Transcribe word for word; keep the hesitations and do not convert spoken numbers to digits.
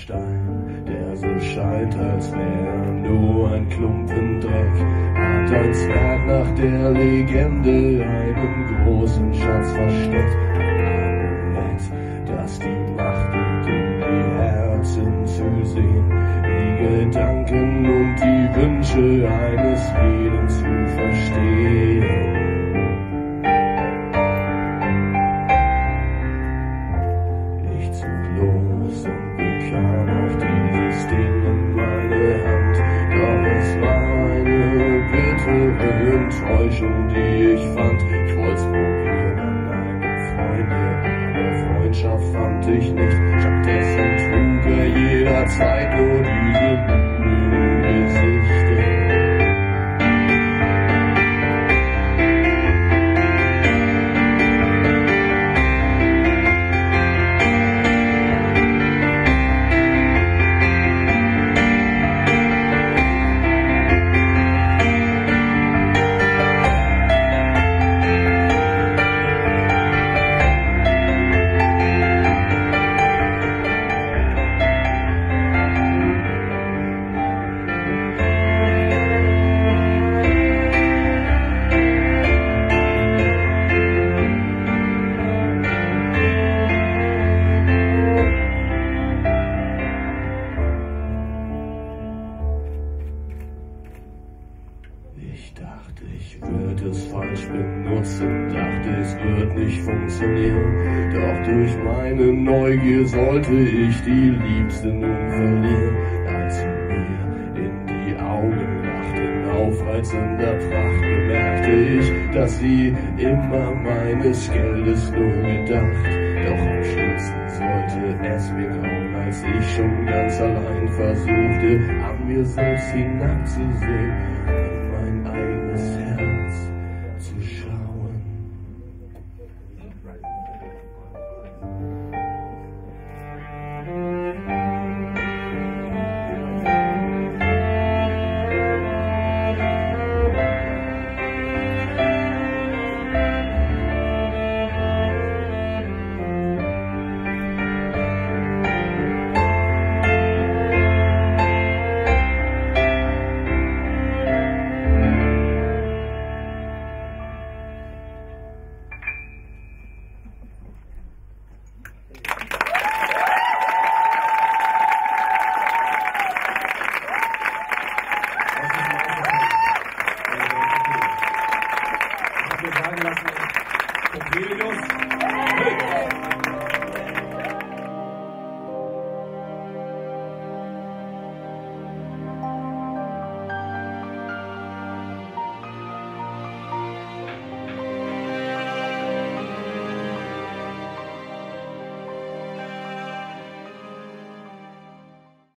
Stein, der so scheint, als wär nur ein Klumpen Dreck, hat ein Zwerg nach der Legende einen großen Schatz versteckt. Ein Amulett, das die Macht gibt, um die Herzen zu sehen, die Gedanken und die Wünsche eines jeden zu verstehen. Ich zog los und bekam auch dieses Ding in meine Hand, doch es war eine bittere Enttäuschung, die ich fand. Ich wollt's probieren an einem Freunde, aber Freundschaft fand ich nicht. Stattdessen trug er jederzeit nur diese blöden Gesichter. Ich dachte, ich würde es falsch benutzen, dachte, es wird nicht funktionieren. Doch durch meine Neugier sollte ich die Liebste nun verlieren. Als sie mir in die Augen lachte, in aufreizender Pracht, bemerkte ich, dass sie immer meines Geldes nur gedacht. Doch am schlimmsten sollte es mir kommen, als ich schon ganz allein versuchte, an mir selbst hinabzusehen.